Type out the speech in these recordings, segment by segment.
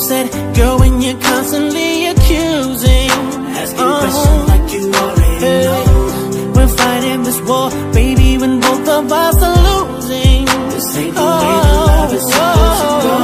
said, girl, when you're constantly accusing, asking questions like you already know. We're fighting this war, baby, when both of us are losing. This ain't the way the love is supposed to go.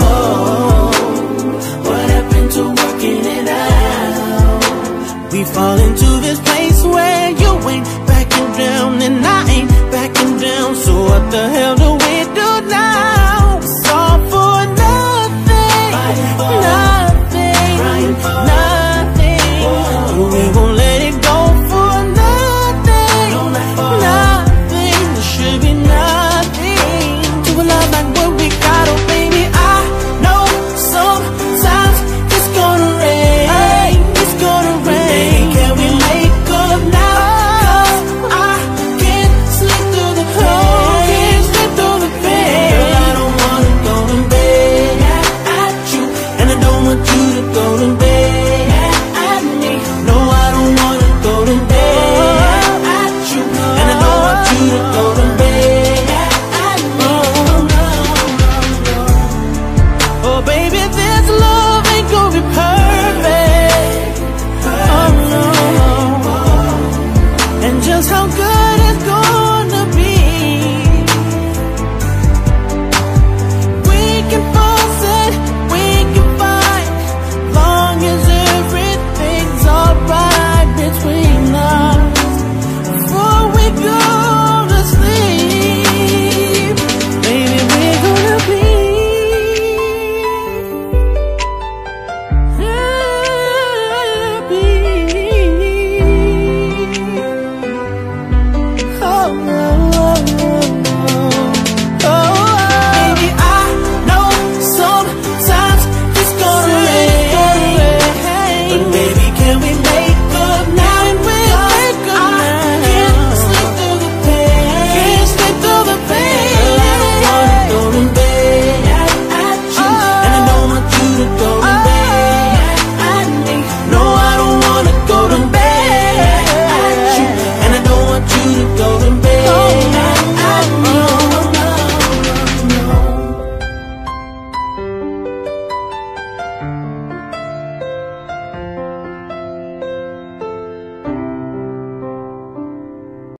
What happened to working it out? We fall into this place where you ain't backing down and I ain't backing down. So what the hell do we do now? It's all for nothing, nothing, nothing. We won't let it go for nothing, nothing. There should be nothing to a love like what we got. Oh baby, I know sometimes it's gonna rain, it's gonna rain. Can we make up now? 'Cause I can't sleep through the pain, sleep through the pain. Girl, I don't wanna go to bed at you, and I don't want you to go to bed.